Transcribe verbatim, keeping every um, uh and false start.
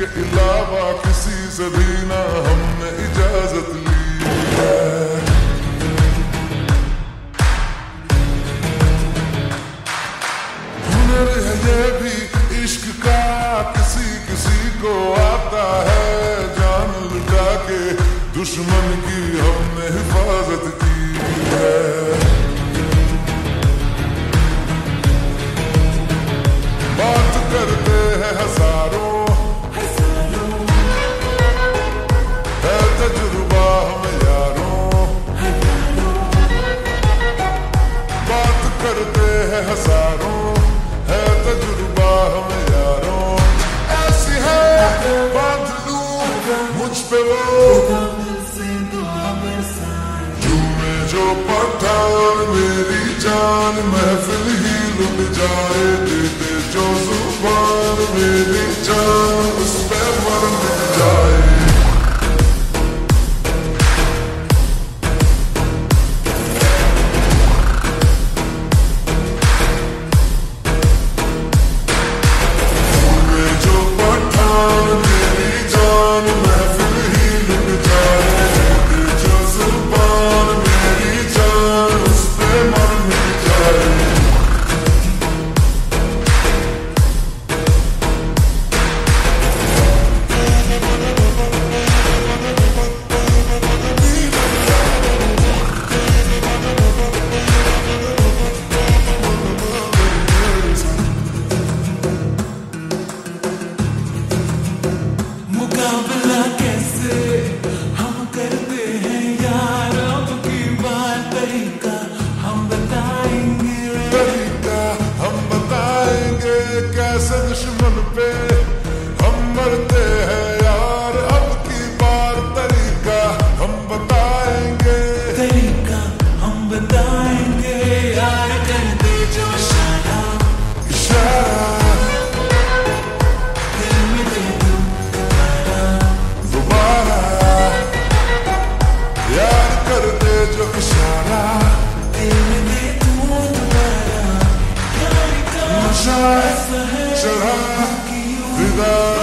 अलावा किसी से भी ना हमने इजाजत ली है। हुनर है ये भी इश्क का, किसी किसी को आता है। जान लुटा के दुश्मन की हमने हिफाजत की है। बात करते हैं हजारों, है तजुर्बा हम यारों। बात करते हैं हजारों, है तजुर्बा हम यारों। ऐसी है बात लूं मुझ पे वो झूमे जो पठान, मेरी जान महफिल ही लुट जाए। दे दे जो जुबान, मेरी जान उस पे मर जाए। मुकाबला कैसे हम करते हैं यार, अब की बार तरीका हम बताएंगे। तरीका हम बताएंगे, कैसे दुश्मन पे हम मरते हैं यार। अब की बार तरीका हम बताएंगे। तरीका हम बताएंगे यार, कर दे जो इशारा। इशारा दिल में दे दो दोबारा, यार कर दे जो इशारा। दिल में दे दो दोबारा। यार का नशा ऐसा है चढ़ा कि विदा